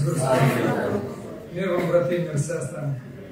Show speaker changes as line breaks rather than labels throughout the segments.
Мир вам, брати, мир, сестри.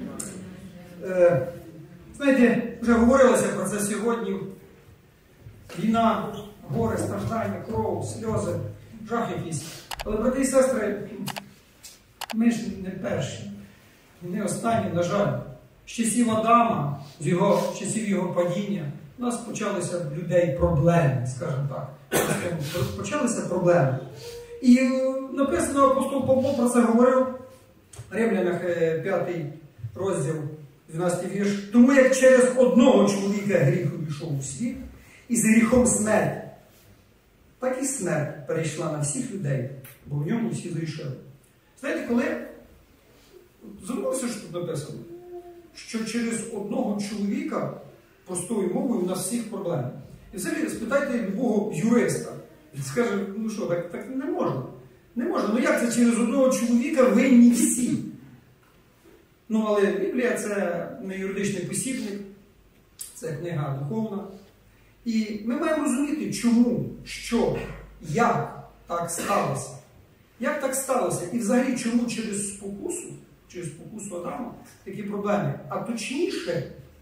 Знаєте, вже говорилося про це сьогодні. Війна, горе, страждання, кров, сльози, жах якийсь. Але, брати і сестри, ми ж не перші, не останні, на жаль. З часів Адама, з часів його падіння, у нас почалися в людей проблеми, скажімо так. Почалися проблеми. І написано, апостол Павло про це говорив в Римлянах 5 розділ, 12 вірш. Тому як через одного чоловіка гріх увійшов у світ, і з гріхом смерть, так і смерть перейшла на всіх людей, бо в ньому всі зрішили. Знаєте, коли задумався, що тут написано, що через одного чоловіка, простою мовою, у нас всіх проблеми. І взагалі спитайте любого юриста, він скаже, ну що, так не можна. Не можна. Ну як це через одного чоловіка винні всі? Ну, але Біблія – це не юридичний посібник, це книга духовна. І ми маємо розуміти, чому, що, як так сталося. Як так сталося? І взагалі, чому через спокусу Адама такі проблеми? А точніше,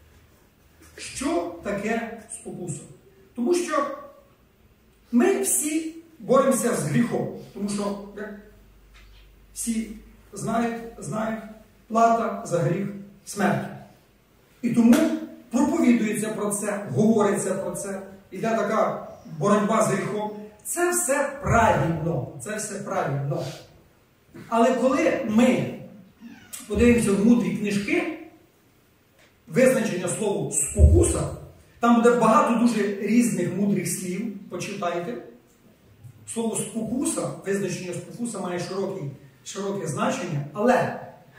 що таке спокуса? Тому що ми всі боремося з гріхом. Тому що, як всі знають, плата за гріх – смерть. І тому проповідується про це, говориться про це, іде така боротьба з гріхом. Це все правильно, це все правильно. Але коли ми подивимося в мудрі книжки, визначення слову «спокуса», там буде багато дуже різних мудрих слів, почитайте. Слово «спокуса», визначення «спокуса» має широке значення, але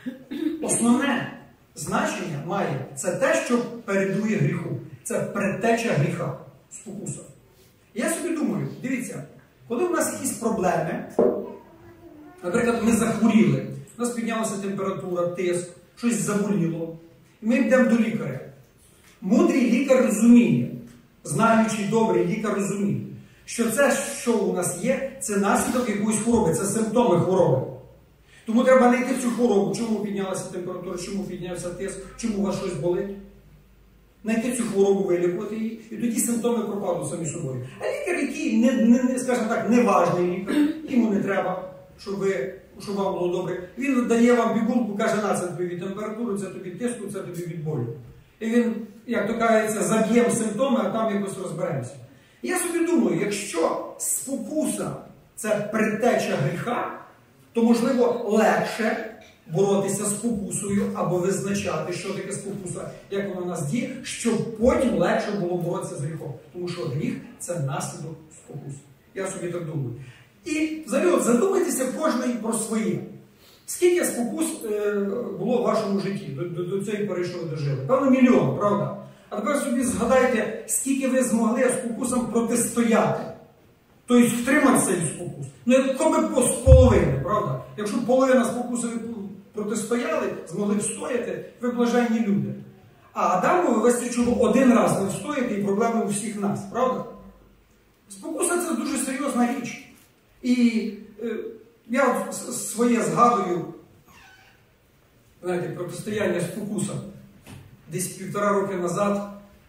основне значення має це те, що передує гріху. Це предтеча гріха, спокуса. Я собі думаю, дивіться, коли у нас якісь проблеми, наприклад, ми захворіли, у нас піднялася температура, тиск, щось заболіло, і ми йдемо до лікаря. Мудрий лікар розуміє, знаючий добрий лікар розуміє, що це, що у нас є, це наслідок якоїсь хвороби, це симптоми хвороби. Тому треба знайти цю хворобу, чому піднялася температура, чому піднявся тиск, чому у вас щось болить. Знайти цю хворобу, вилікувати її, і тоді симптоми пропадуть самі собою. А лікар, який, скажімо так, неважний лікар, йому не треба, щоб вам було добре. Він дає вам пігулку, каже, на, це тобі від температури, це тобі від тиску, це тобі від болю. І він, як то кажеться, заб'ємо симптоми, а там якось розберемося. І я собі думаю, якщо спокуса – це предтеча гріха, то, можливо, легше боротися з спокусою або визначати, що таке спокуса, як вона в нас діє, щоб потім легше було боротися з гріхом. Тому що гріх – це наслідок спокуси. Я собі так думаю. І взагалі, задумайтеся кожний про своє. Скільки спокус було в вашому житті, до цієї пори, що ви дожили? Певно, мільйон, правда? А тепер собі згадайте, скільки ви змогли спокусам протистояти. Тобто втриматися від спокус. Ну, якщо би з половини, правда? Якщо б половина спокуси ви протистояли, змогли встояти, ви блаженні люди. А Адамові вистачило один раз не встояти, і проблеми у всіх нас, правда? Спокуса – це дуже серйозна річ. І я своє згадую, знаєте, протистояння спокусам. Десь 1,5 роки назад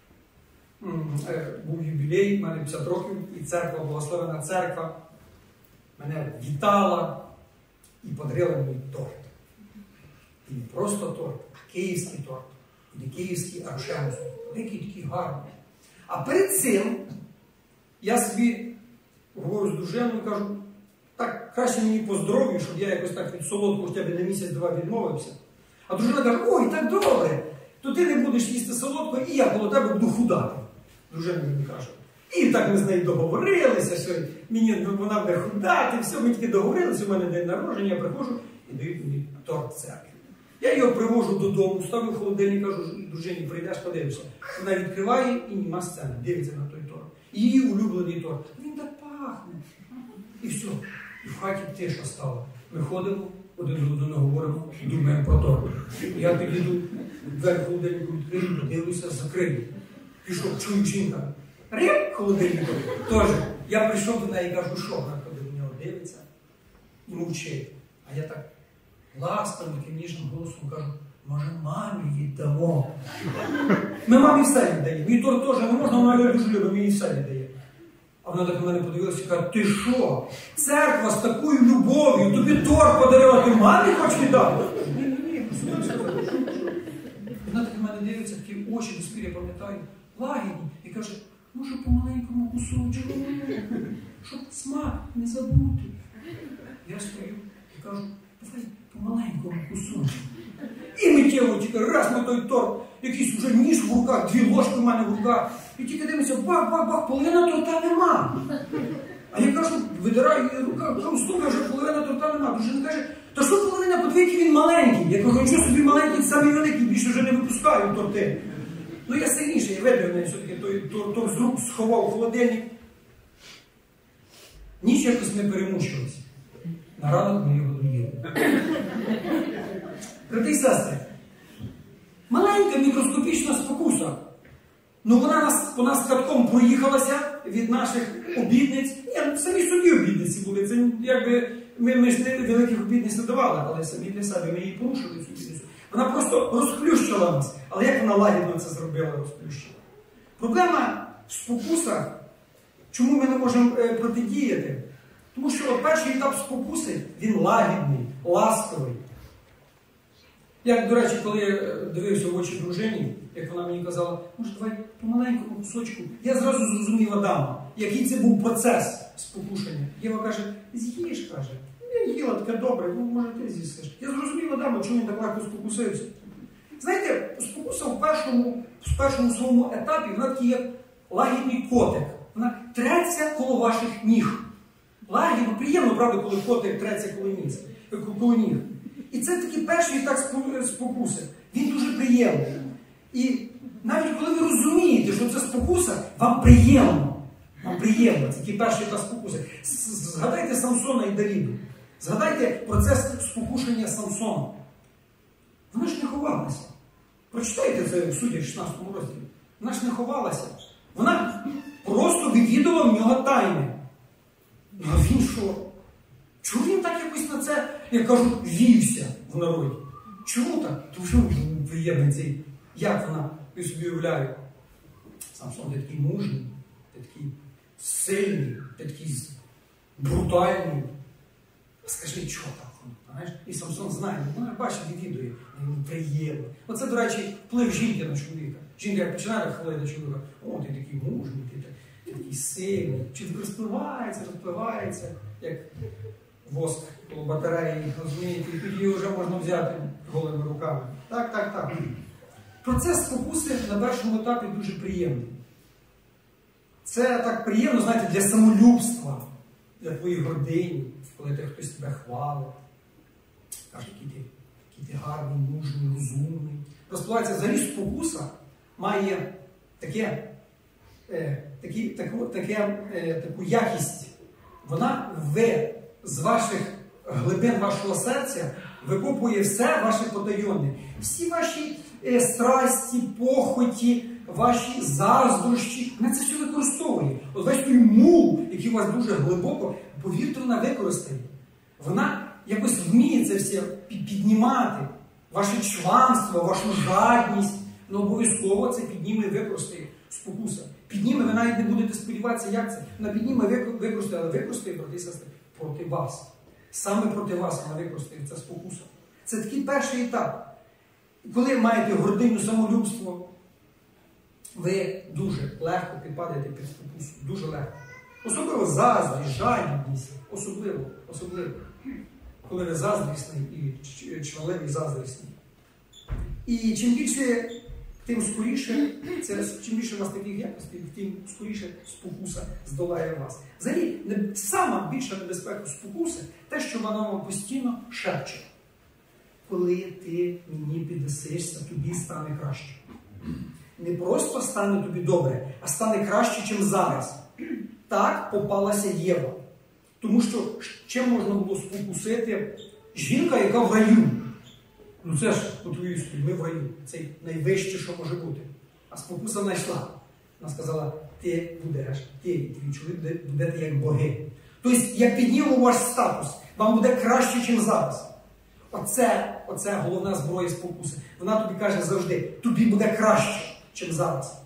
був юбілей, в мене 50 років, і церква, благословена церква, мене вітала і подарила мені торт. І не просто торт, а київський торт. І не київський, а рошенський. Великий, такий гарний. А перед цим я собі говорю з дружиною і кажу, так, краще мені по здоров'ю, щоб я якось так від солодкого хоча б на місяць-два відмовився. А дружина каже, ой, так добре, то ти не будеш їсти солодко, і я коло тебе буду худати. Дружина мені каже. І так ми з нею договорилися, що вона буде худати, все, ми тільки договорилися, у мене день народження, я приходжу і дають мені торт в церкві. Я його привожу додому, ставлю в холодильник, кажу, дружині, прийдеш, подивишся. Вона відкриває і нема сцени, дивиться на той торт. Її улюблений торт. Він так пахне. І все. І в хаті тиша стала. Ми ходимо, один до одного говоримо і думаємо про торт. Я підійду, двері холодильнику відкрию, дивлюся, закрию. Пішов, чую жінка. Риб холодильнику. Тож, я прийшов до неї і кажу, що? Вона ходить до нього, дивиться і мовчить. А я так ласкавим, таким ніжним голосом кажу, може мамі віддамо? Ми мамі все віддаємо. І торт теж не можна, вона дуже любить, мені все віддає. А вона так на мене подивилася і каже, ти що? Церква з такою любов'ю, тобі торт подарила, ти мамі хочеш віддати? Ні, вона так на мене дивиться, такі очі до спір, я пам'ятаю, лагідні, і каже, може по маленькому кусочку, щоб смак не забути. Я стою і кажу, давай по маленькому кусочку. І миттєво тільки раз на той торт, якийсь вже ніж в руках, 2 ложки в мене в руках. І тільки дивимося, бах, половина торта нема. А я кажу, видираю її рука, кажу, слухай, вже половина торта нема. Дружина каже, та що половина, подивіться, він маленький. Я кажу, нічого собі маленький, самий великий, більше вже не випускаю торти. Ну я сильніший, я видрив все-таки той торт з рук сховав у холодильник. Ніч якось не перемучилась. На ранок ми його доїли. Брати і сестри, маленька мікроскопічна спокуса. Ну вона по нас катком проїхалася від наших обідниць. Ні, самі собі обідниці були. Це якби ми ж не великих обідниць не давали, але самі для себе ми її порушили цю обідницю. Вона просто розплющила нас. Але як вона лагідно це зробила, розплющила? Проблема в спокусах, чому ми не можемо протидіяти? Тому що перший етап спокуси, він лагідний, ласковий. Як, до речі, коли я дивився в очі дружині, як вона мені казала, може, давай по маленькому кусочку, я зразу зрозумів Адама, який це був процес спокушення. Єва каже, з'їж, каже. Я їла таке добре, ну, може, ти з'їсиш. Я зрозумів Адама, чому він так легко спокусився. Знаєте, спокуса в першому своєму етапі, вона такий як лагідний котик. Вона треться коло ваших ніг. Лагідно, приємно, правда, коли котик треться коло ніг. І це такий перший етап спокуси. Він дуже приємний. І навіть коли ви розумієте, що це спокуса, вам приємно. Вам приємно. Це такий перший етап спокуси. Згадайте Самсона і Давіду. Згадайте процес спокушення Самсона. Вона ж не ховалася. Прочитайте це в Суддях 16 розділі. Вона ж не ховалася. Вона просто вивідувала в нього тайни. А він що? Чому він так якось на це, як кажуть, вівся в народі? Чому так? Тому що він приємний цей, як вона, я собі уявляю. Самсон, ти такий мужний, ти такий сильний, ти такий брутальний. Скажи, що так? Знаєш? І Самсон знає, вона бачить, відвідує, він приємний. Оце, до речі, вплив жінки на чоловіка. Жінка як починає хвалити чоловіка, о, ти такий мужний, ти такий сильний. Чи розпливається, як воск коло батареї, розумієте, і тоді вже можна взяти голими руками. Так. Процес спокуси на першому етапі дуже приємний. Це так приємно, знаєте, для самолюбства, для твоєї гордині, коли хтось тебе хвалить. Каже, який ти гарний, мужний, розумний. Розпливається, взагалі спокуса має таку якість. Вона з ваших глибин вашого серця викопує все ваше потайонне. Всі ваші страсті, похоті, ваші заздрощі, вона це все використовує. От весь той мул, який у вас дуже глибоко, повірте, вона використає. Вона якось вміє це все піднімати. Ваше чванство, вашу жадність. Ну обов'язково це підніме і використає спокуса. Підніме, ви навіть не будете сподіватися, як це. Вона підніме, використає, але використає, брати і сестри, проти вас. Саме проти вас вона використає ця спокуса. Це такий перший етап. Коли маєте гординю, самолюбство, ви дуже легко підпадаєте під спокусу. Дуже легко. Особливо заздрість, жадібність. Особливо. Коли ви заздрісний і чваливий заздрісний. І чим більше, тим скоріше, чим більше у вас таких якостей, тим скоріше спокуса здолає вас. Взагалі, сама більша небезпека спокуси – те, що вона вам постійно шепче. Коли ти мені піддасишся, тобі стане краще. Не просто стане тобі добре, а стане краще, ніж зараз. Так попалася Єва. Тому що чим можна було спокусити жінка, яка в раю? Ну це ж, по-твоїсту, ми в раю. Це найвище, що може бути. А спокуса знайшла. Вона сказала, ти і твій чоловік будете як боги. Тобто, я підніму ваш статус, вам буде краще, ніж зараз. Оце головна зброя спокуси. Вона тобі каже завжди, тобі буде краще, ніж зараз.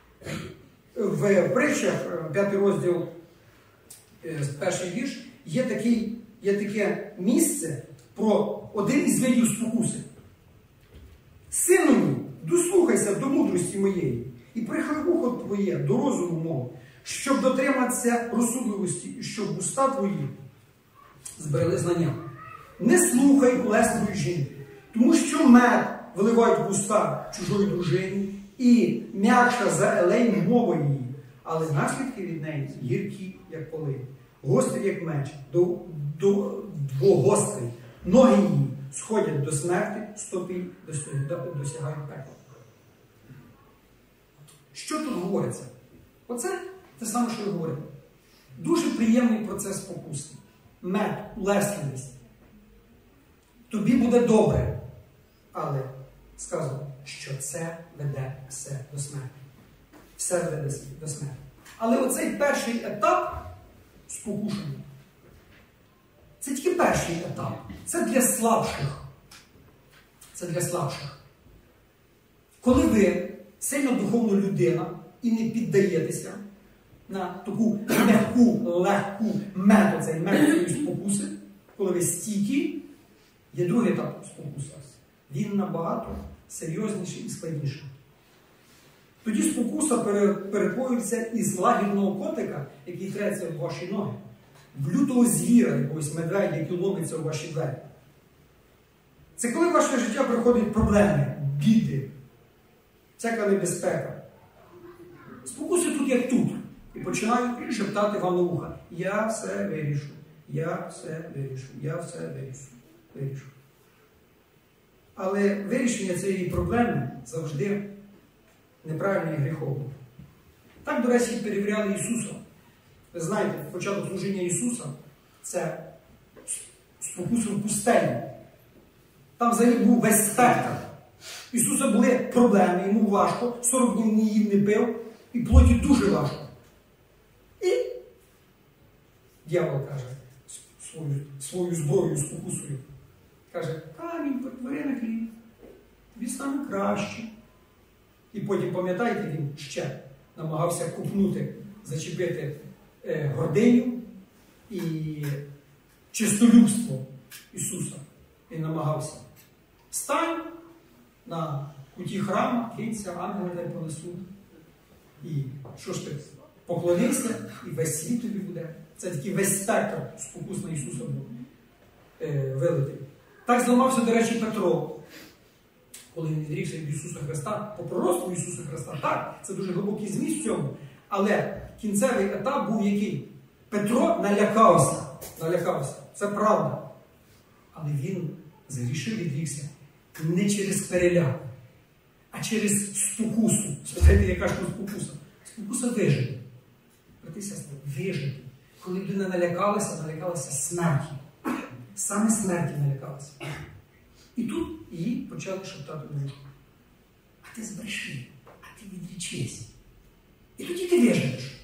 В притчах, 5 розділ, перший вірш, є таке місце про один із видів спокуси. Сину мій, дослухайся до мудрості моєї і прихили вухо твоє до розуму мого, щоб дотриматися розсудливості і щоб уста твої зберегли знання. Не слухай улесливої жінки, тому що мед виливають в уста чужої дружині і м'якша за елей мова її, але наслідки від неї гіркі, як полин, гострі, як меч, двогострий. Ноги її сходять до смерти, стопи досягають пекла. Що тут говориться? Оце те саме, що я говорив. Дуже приємний процес спокуси. Мед, улесливість. Тобі буде добре, але сказано, що це веде все до смерті. Все веде до смерті. Але оцей перший етап спокушення, це тільки перший етап. Це для слабших. Це для слабших. Коли ви сильно духовна людина і не піддаєтеся на таку легку метод цієї спокуси, коли ви стійкі, є другий етап спокуси. Він набагато серйозніший і складніший. Тоді спокуса перетворюється із лагідного котика, який треться в ваші ноги, в лютого звіра, якогось медведя, який ломиться у ваші двері. Це коли в ваше життя приходять проблеми, біди, всяка небезпека. Спокуси тут, як тут. І починають шептати вам на вуха. Я все вирішу, я все вирішу, я все вирішу. Але вирішення цієї проблеми завжди неправильне і гріховне. Так, до речі, перевіряли Ісуса. Ви знаєте, початок служіння Ісуса – це спокуса в пустелі. Там взагалі був весь спектр. Ісуса були проблеми, йому важко, 40 днів не їв, не пив, і плоті дуже важко. І дьявол каже свою зброю спокусою. Каже, камінь перетвори на хліб, тобі стане краще. І потім, пам'ятаєте, він ще намагався купнути, зачепити гординю і чистолюбство Ісуса. Він намагався. Стань на куті храму, кинься, ангели тебе понесуть. І що ж ти, поклонися, і весь світ тобі буде. Це такий весь спектр спокус на Ісуса був вилитий. Так зламався, до речі, Петро, коли він відрікся від Ісуса Христа, по пророцтву Ісуса Христа. Так, це дуже глибокий зміст в цьому. Але кінцевий етап був який? Петро налякався. Це правда. Але він згрішив, відрікся не через переляк, а через спокусу. Знаєте, яка ж тут спокуса? Спокуса вижити. Брати і сестри, вижити. Коли людина налякалася смерті. Саме смерті налякалася. І тут її почали шептати на вушку. А ти збреши, а ти відрічись. І тоді ти виживеш.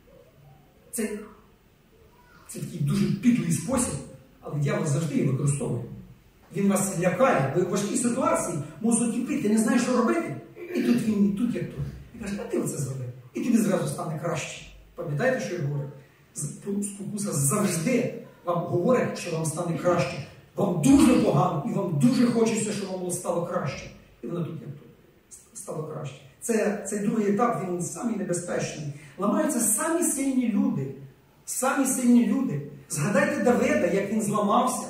Це такий дуже підлий спосіб, але диявол завжди її використовує. Він вас лякає, ви в важкій ситуації, мозок кипить, ти не знаєш, що робити. І тут він, і тут, як тут. І каже, а ти оце зроби. І тобі зразу стане краще. Пам'ятаєте, що я говорю? Спокуса завжди вам говорить, що вам стане краще. Вам дуже погано, і вам дуже хочеться, щоб вам стало краще. І воно тут, як тут, стало краще. Цей другий етап, він самий небезпечний. Ламаються самі сильні люди. Самі сильні люди. Згадайте Давида, як він зламався.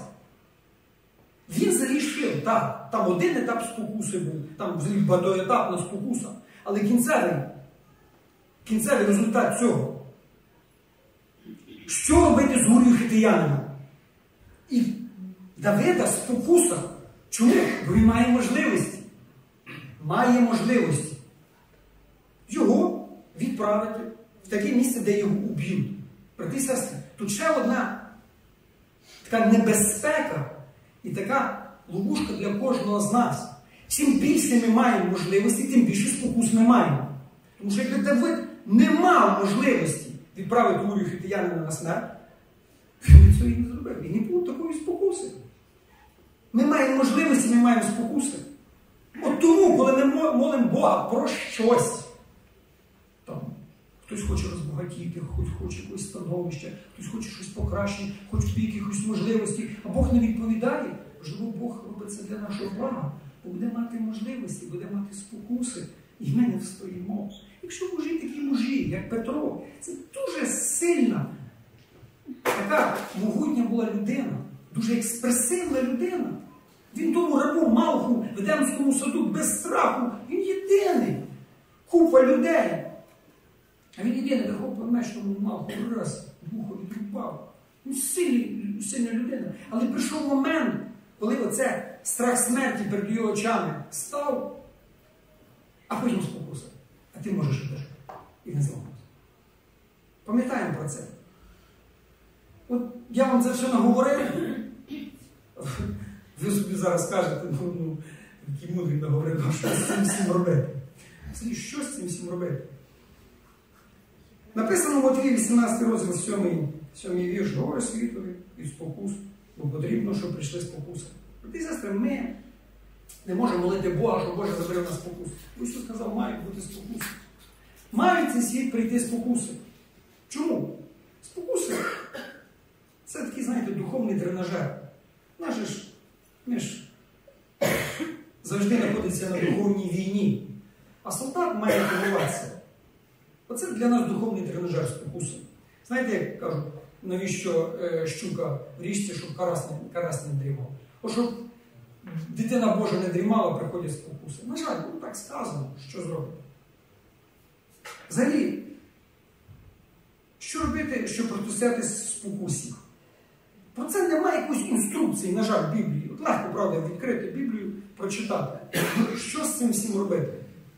Він зарішив, так, там один етап спокуси був, там багатоетапна спокуса. Але кінцевий результат цього. Що робити з Урією Хиттянином? І Давида спокуса. Чому? Бо він має можливості. Має можливості. Його відправити в таке місце, де його уб'ють. Брати і сестри, тут ще одна така небезпека і така ловушка для кожного з нас. Чим більше ми маємо можливості, тим більше спокус ми маємо. Тому що якби Давид не мав можливості відправити Урію Хиттянина на смерть, він цього і не зробив. І не було такої спокуси. Ми маємо можливості, ми маємо спокуси. От тому, коли ми молимо Бога про щось, там, хтось хоче розбагатіти, хтось хоче якогось становища, хтось хоче щось покращити, хоче якихось можливостей, а Бог не відповідає, можливо, Бог робить це для нашого блага, бо буде мати можливості, буде мати спокуси, і ми не встоїмо. Якщо мужі такі мужі, як Петро, це дуже сильна, така могутня була людина, дуже експресивна людина. Він тому рабу Малху в Едемському саду без страху, він єдиний. Купа людей. А він єдиний вихопив меч тому Малху раз, вухо відрубав. Він сильна людина. Але прийшов момент, коли оце страх смерті перед його очами став, а потім спокуса. А ти можеш і жити. І не зламати. Пам'ятаємо про це. От я вам це все наговорив. Ви собі зараз скажете, який мудрий наговорив, що з цим всім робити. Що з цим всім робити? Написано в Матвії 18 розділ 7 вірш, говорить світові і спокус, бо потрібно, щоб прийшли спокуси. Брати і сестри, ми не можемо молити Бога, що Боже забере нас спокус. Бо Ісус сказав, мають бути спокуси. Мають цей світ прийти спокуси. Чому? Спокуси – це такий, знаєте, духовний тренажер. Ми ж завжди знаходиться на духовній війні. А солдат має тренуватися. Оце для нас духовний тренажер спокуси. Знаєте, як кажуть, навіщо щука в річці, щоб карась не дрімав? О, щоб дитина Божа не дрімала, приходять спокуси. На жаль, так сказано, що зробити. Взагалі, що робити, щоб протистояти спокусі? Про це немає якоїсь інструкції, на жаль, в Біблії. От легко, правда, відкрити Біблію, прочитати. Що з цим всім робити?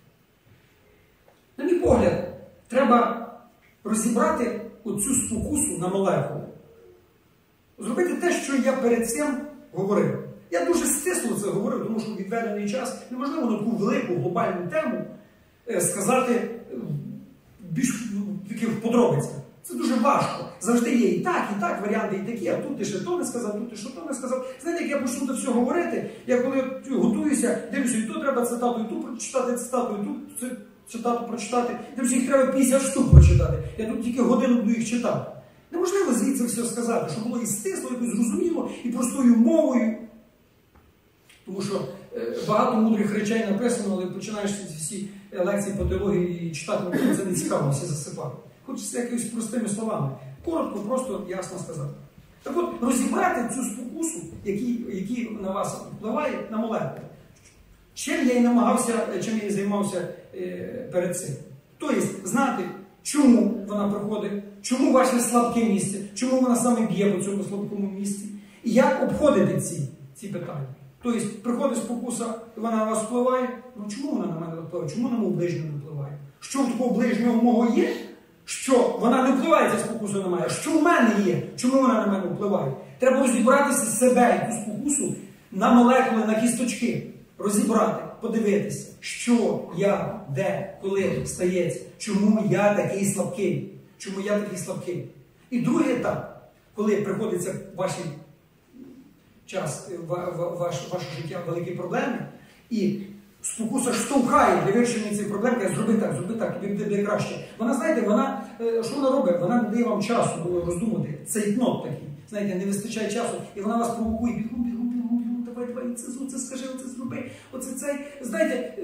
На мій погляд, треба розібрати оцю спокусу на молекули. Зробити те, що я перед цим говорив. Я дуже стисло це говорив, тому що в відведений час неможливо на таку велику глобальну тему сказати більш в таких подробицях. Це дуже важко. Завжди є і так варіанти, і такі, а тут ти ще то не сказав, тут ти ще то не сказав. Знаєте, як я почну це все говорити, я коли готуюся, дивлюся, і тут треба цитату, і тут прочитати цитату, і тут цитату прочитати, дивлюся, їх треба 50 штук прочитати. Я тут тільки годину буду їх читати. Неможливо звідси все сказати, щоб було і стисло, якось зрозуміло, і простою мовою. Тому що багато мудрих речей написано, але починаєш всі лекції по теології читати, це не цікаво, всі засипати. Хочеться якимось простими словами. Коротко, просто, ясно сказати. Так от, розібрати цю спокусу, який на вас впливає, на молекули. Чим я і займався перед цим. Тобто, знати, чому вона приходить, чому ваше слабке місце, чому вона саме б'є по цьому слабкому місці, і як обходити ці питання. Тобто, приходить спокуса, і вона на вас впливає, ну чому вона на мене впливає, чому на мого ближнього не впливає? Що в такого ближнього мого є? Що вона не впливає, ця спокуса на мене. Що в мене є? Чому вона на мене впливає? Треба розібратися з себе, цю спокусу на молекули, на кісточки. Розібрати, подивитися, що, як, де, коли стається, чому я такий слабкий. Чому я такий слабкий. І другий етап, коли приходиться в ваш час, ваше життя великі проблеми, і спокуса штовхає для вирішення цих проблем, каже, зроби так, тобі буде краще. Вона, знаєте, що вона робить? Вона не дає вам часу роздумати. Цейтнот такий. Знаєте, не вистачає часу, і вона вас провокує. Бігом, давай, це скажи, оце зроби, оце цей. Знаєте,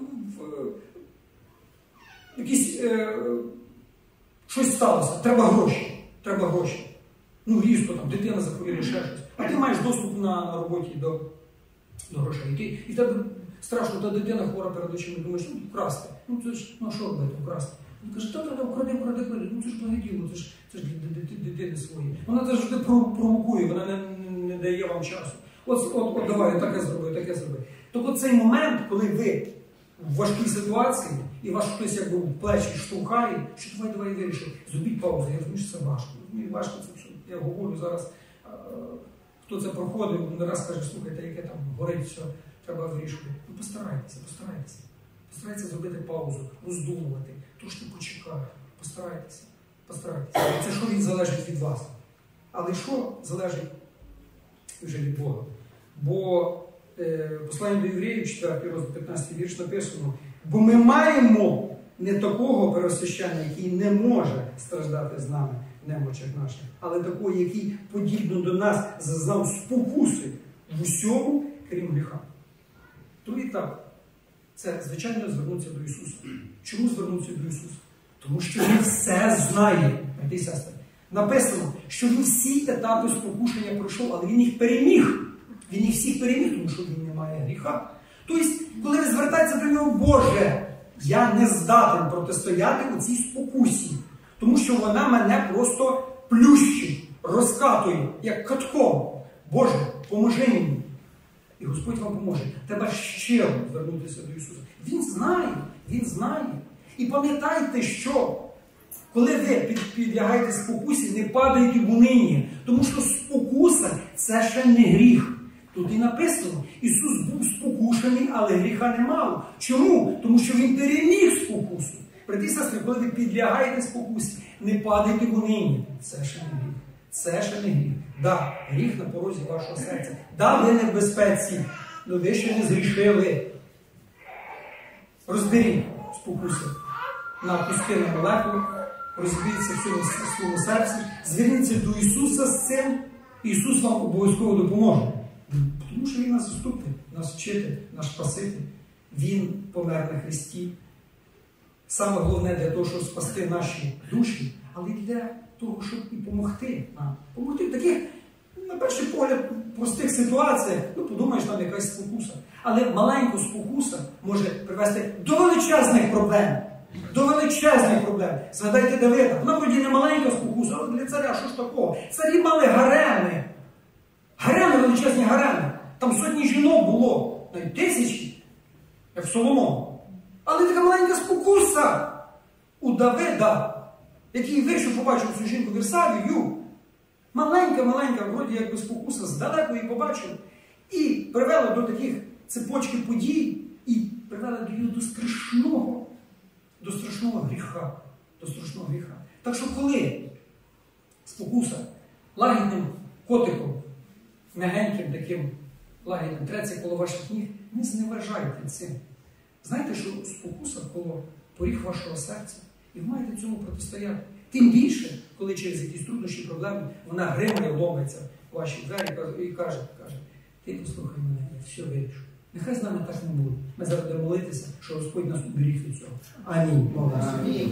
щось сталося, треба гроші. Ну, різко, там, дитина захворіла, ще щось. А ти маєш доступ на роботі до грошей. І в тебе страшно, та дитина хвора перед очима, думаєш, ну, вкрасти. Ну, це ж, ну, що робити, вкрасти? Він каже, та вкради. Ну, це ж благоділо, це ж для дитини свої. Вона завжди провокує, вона не дає вам часу. От давай, таке зроби. Тобто цей момент, коли ви в важкій ситуації, і вас хтось якби в плечі штовхає, що давай вирішив, зробіть паузу, я розумію, що це важко. Важко це, що я говорю зараз, хто це проходив, не раз каже, слухайте, яке там горить, все, треба вирішувати. Ну, постарайтеся. Постарайтеся зробити паузу, роздумувати, трошки почекати. Постарайтеся. Це що він залежить від вас. Але що залежить вже від Бога? Бо послання до євреїв, 4 розділ, 15 вірш написано: бо ми маємо не такого первосвященника, який не може страждати з нами в немочах наших, але такого, який подібно до нас зазнав спокуси в усьому, крім гріха. То і так, це, звичайно, звернутися до Ісуса. Чому звернутися до Ісуса? Тому що Він все знає, брати і сестри. Написано, що Він всі етапи спокушення пройшов, але Він їх переміг. Він їх всіх переміг, тому що Він не має гріха. Тобто, коли ви звертаєтеся до Нього: Боже, я не здатен протистояти у цій спокусі, тому що вона мене просто плющить, розкатує, як катком. Боже, поможи мені. І Господь вам поможе. Треба щиро звернутися до Ісуса. Він знає, Він знає. І пам'ятайте, що коли ви підлягаєте спокусі, не падайте в униння, тому що спокуса – це ще не гріх. Тут і написано: Ісус був спокушений, але гріха не мав. Чому? Тому що Він переміг спокусу. Брати і сестри, коли ви підлягаєте спокусі, не падайте в униння. Це ще не гріх. Це ще не гріх. Да, гріх на порозі вашого серця. Да, ви не в безпеці, але ви ще не згрішили. Розберіть спокуси на куски на молекулу, розберіться в своєму серці, зверніться до Ісуса з цим, Ісус вам обов'язково допоможе. Тому що Він нас заступник, нас вчитель, наш Спаситель. Він помер на хресті. Саме головне для того, щоб спасти наші душі, але й для того, щоб і допомогти нам. Помогти в таких, на перший погляд, простих ситуаціях. Ну, подумаєш, там якась спокуса. Але маленька спокуса може привести до величезних проблем. До величезних проблем. Згадайте Давида. Вона вроді не маленька спокуса, але для царя що ж такого? Царі мали гареми. Гареми, величезні гареми. Там сотні жінок було, навіть тисячі, як в Соломона. Але така маленька спокуса у Давида, який вийшов, побачив цю жінку Вірсавію. Маленька, вроді якби спокуса, здалеку її побачив. І привела до таких цепочки подій, і привела до її до страшного гріха. До страшного гріха. Так що коли спокуса лагідним котиком, м'ягеньким таким лагідним треться коло ваших ніг, не зневажайте цим. Знаєте, що спокуса коло поріг вашого серця, і ви маєте цьому протистояти. Тим більше, коли через якісь труднощі, проблеми, вона гримає, ломиться в ваші двері і каже: ти послухай мене, я все вирішу. Нехай з нами так не буде. Ми зараз будемо молитися, що Господь нас уберіг від цього. Амінь.